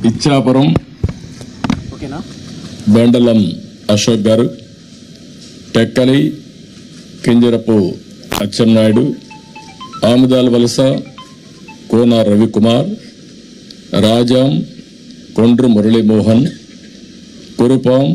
Ichchapuram బెండలం Ashok garu, Tekkali Kinjarapu Atchannaidu, Amadalavalasa Kona Ravikumar, Rajam Kondru Muralimohan, Kurupam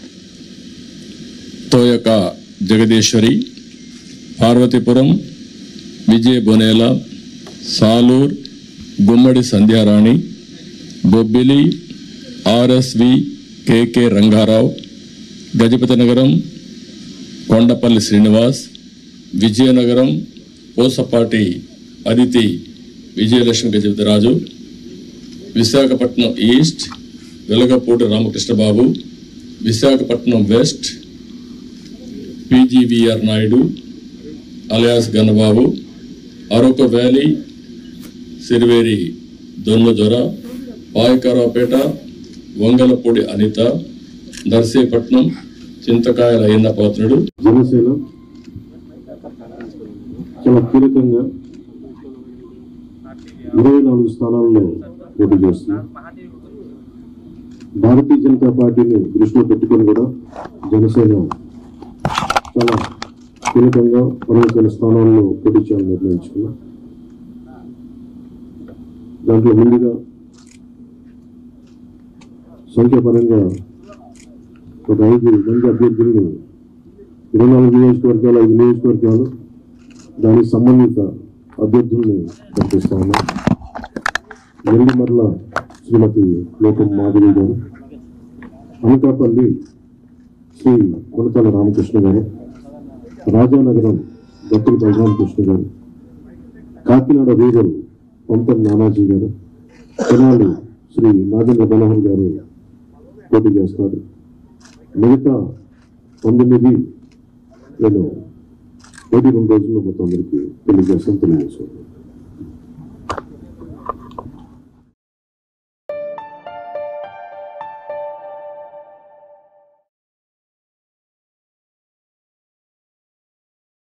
Thoyaka Jagadeeswari, Parvathipuram Vijaya Bonela, Salur Gummadi Sandhyarani, Bobbili RSV KK Rangarao, Gajapathinagaram Kondapalli Srinivas, Vizianagaram Posapati Aditi Vijayalakshmi Gajapathiraju, Visakhapatnam east Velagapudi Ramakrishnababu, Visakhapatnam west PGVR Naidu alias Gannababu, Araku valley Siriveri Donnadora, Payakaraopeta Vangalapudi Anitha, Narsipatnam Chintakayala Ayyanna Patrudu. Janasena చాలా కీలకంగా 24 స్థానాల్లో పోటీ చేస్తుంది. భారతీయ జనతా పార్టీని దృష్టిలో పెట్టుకొని కూడా జనసేన చాలా కీలకంగా 15 స్థానాల్లో పోటీ చేయాలని నిర్ణయించుకున్నాం. దాంట్లో ముందుగా సంఖ్యాపరంగా ఒక 5 మంది అభ్యర్థుల్ని 24 నియోజకవర్గాలు 5 నియోజకవర్గాలు దానికి సంబంధిత అభ్యర్థుల్ని ప్రకటిస్తా ఉన్నాం. నెల్లిమర్ల శ్రీమతి లోకం మాధవి గారు, అనకాపల్లి శ్రీ కొనతల రామకృష్ణ గారు, రాజానగరం దత్తుల బలరామకృష్ణ గారు, కాకినాడ రూరల్ పంతం నానాజీ గారు, తెనాలి శ్రీ నాగేంద్ర మనోహర్ గారు పోటీ చేస్తారు. మిగతా 19 నేను 2 రోజుల్లో మొత్తం అందరికీ తెలియజేస్తాను.